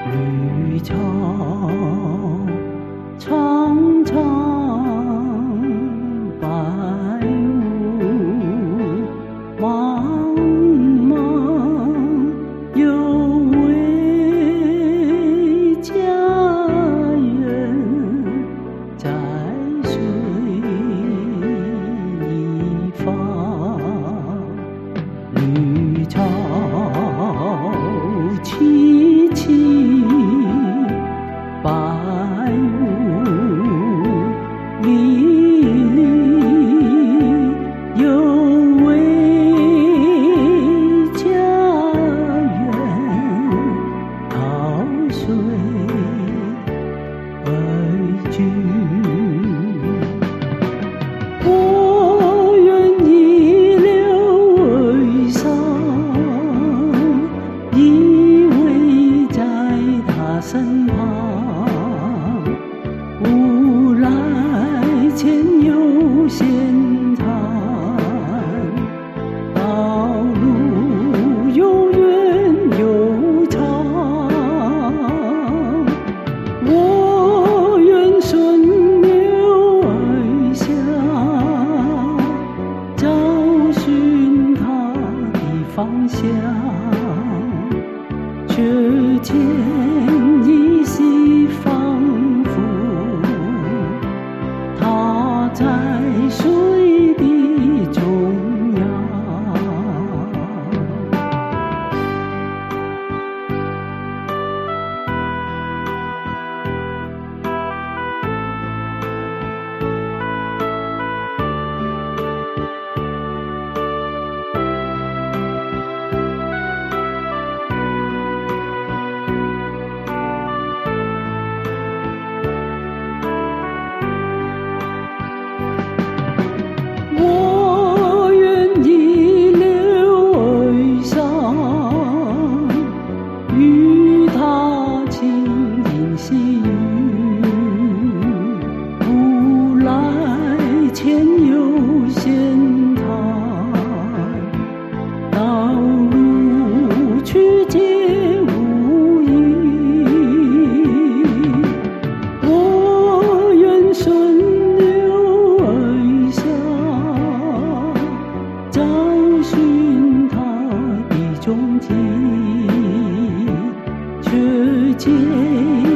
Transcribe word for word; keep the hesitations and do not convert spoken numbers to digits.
绿草苍苍，白雾茫茫，有位佳人在水一方。绿草萋萋，白雾沥沥，有位佳人逃水而去。我愿遗留哀伤，依偎在他身旁。无奈前有险滩，道路又远又长。我愿顺流而下，找寻他的方向，却见依稀仿佛他在水的中央。我愿遗留哀伤，与他轻吟细语。无奈前有险滩，道路曲折无依。我愿顺流而下，找寻他的踪迹，却见